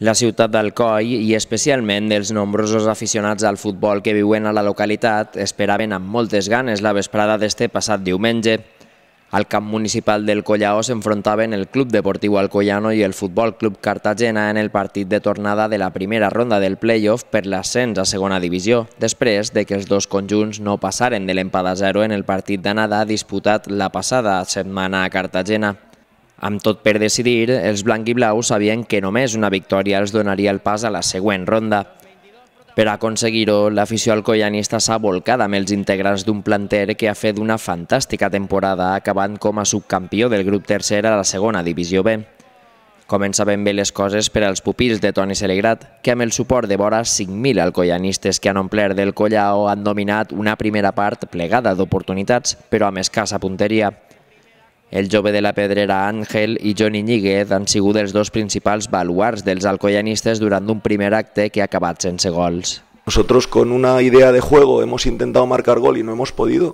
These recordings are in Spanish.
La ciutat d'Alcoi i especialment els nombrosos aficionats al futbol que viuen a la localitat esperaven amb moltes ganes la vesprada d'este passat diumenge. Al camp municipal del Collao s'enfrontaven el Club Deportiu Alcoyano i el Futbol Club Cartagena en el partit de tornada de la primera ronda del play-off per l'ascens a segona divisió, després de que els dos conjunts no passaren de l'empat a 0 en el partit d'anada disputat la passada setmana a Cartagena. Amb tot per decidir, els blanc-i-blaus sabien que només una victòria els donaria el pas a la següent ronda. Per aconseguir-ho, l'afició alcoyanista s'ha volcat amb els integrants d'un planter que ha fet una fantàstica temporada, acabant com a subcampió del grup tercer a la segona divisió B. Començaven bé les coses per als pupils de Toni Celegrat, que amb el suport de vora 5.000 alcoyanistes que han omplert del Collao han dominat una primera part plegada d'oportunitats, però amb escassa punteria. El jove de la Pedrera Ángel i Johnny Ñíguez han sigut els dos principals baluarts dels alcoyanistes durant un primer acte que ha acabat sense gols. Nosotros con una idea de juego hemos intentado marcar gol y no hemos podido.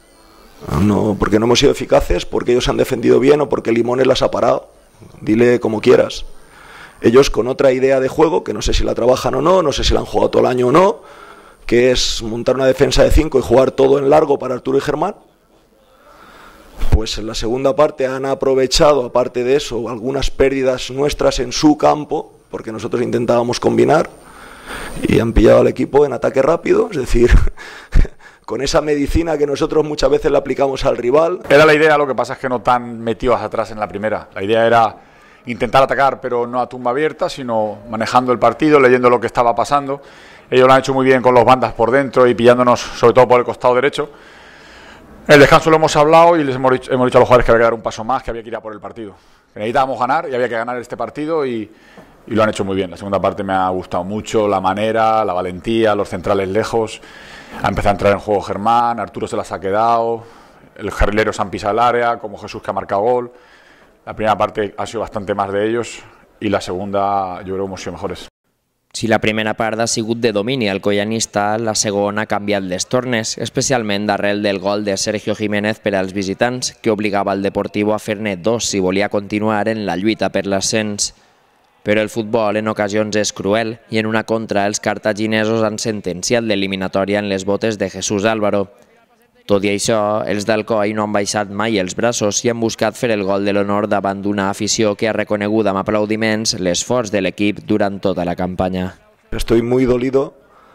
No, porque no hemos sido eficaces, porque ellos han defendido bien o porque Limones las ha parado. Dile como quieras. Ellos con otra idea de juego, que no sé si la trabajan o no sé si la han jugado todo el año o no, que es montar una defensa de 5 y jugar todo en largo para Arturo y Germán. Pues en la segunda parte han aprovechado, aparte de eso, algunas pérdidas nuestras en su campo, porque nosotros intentábamos combinar, y han pillado al equipo en ataque rápido, es decir, con esa medicina que nosotros muchas veces le aplicamos al rival. Era la idea, lo que pasa es que no tan metidos atrás en la primera. La idea era intentar atacar, pero no a tumba abierta, sino manejando el partido, leyendo lo que estaba pasando. Ellos lo han hecho muy bien con los bandas por dentro y pillándonos sobre todo por el costado derecho. El descanso lo hemos hablado y les hemos dicho a los jugadores que había que dar un paso más, que había que ir a por el partido. Que necesitábamos ganar y había que ganar este partido y lo han hecho muy bien. La segunda parte me ha gustado mucho, la manera, la valentía, los centrales lejos. Ha empezado a entrar en juego Germán, Arturo se las ha quedado, el carrilero se han pisado el área, como Jesús que ha marcado gol. La primera parte ha sido bastante más de ellos y la segunda yo creo que hemos sido mejores. Si la primera part ha sigut de domini alcoyanista, la segona ha canviat les tornes, especialment d'arrel del gol de Sergio Jiménez per als visitants, que obligava el Deportivo a fer-ne 2 si volia continuar en la lluita per l'ascens. Però el futbol en ocasions és cruel i en una contra els cartaginesos han sentenciat l'eliminatòria en les botes de Jesús Álvaro. Tot i això, els d'Alcoi no han baixat mai els braços i han buscat fer el gol de l'honor davant d'una afició que ha reconegut amb aplaudiments l'esforç de l'equip durant tota la campanya. Estoy muy dolido,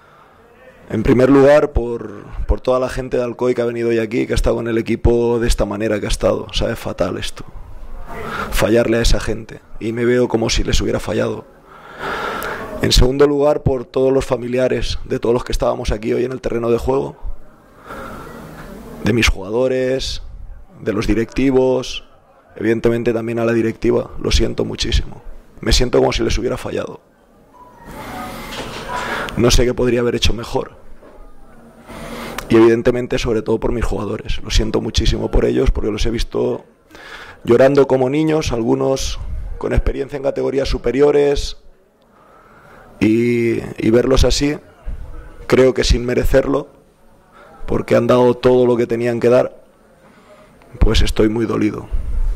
en primer lugar, por toda la gente de Alcoi que ha venido hoy aquí, que ha estado en el equipo de esta manera que ha estado. Sabe fatal esto, fallarle a esa gente, y me veo como si les hubiera fallado. En segundo lugar, por todos los familiares de todos los que estábamos aquí hoy en el terreno de juego, de mis jugadores, de los directivos, evidentemente también a la directiva, lo siento muchísimo. Me siento como si les hubiera fallado. No sé qué podría haber hecho mejor. Y evidentemente sobre todo por mis jugadores. Lo siento muchísimo por ellos porque los he visto llorando como niños, algunos con experiencia en categorías superiores, y verlos así, creo que sin merecerlo, porque han dado todo lo que tenían que dar, pues estoy muy dolido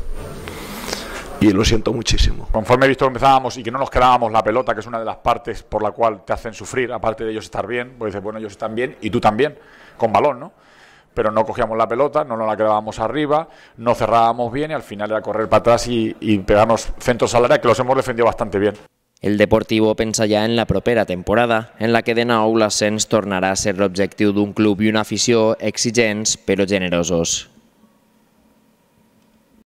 y lo siento muchísimo. Conforme he visto que empezábamos y que no nos quedábamos la pelota, que es una de las partes por la cual te hacen sufrir, aparte de ellos estar bien, pues dices, bueno, ellos están bien y tú también, con balón, ¿no? Pero no cogíamos la pelota, no nos la quedábamos arriba, no cerrábamos bien y al final era correr para atrás y pegarnos centros al área, que los hemos defendido bastante bien. El Deportivo pensa ja en la propera temporada, en la que de nou l'ascens tornarà a ser l'objectiu d'un club i una afició exigents però generosos.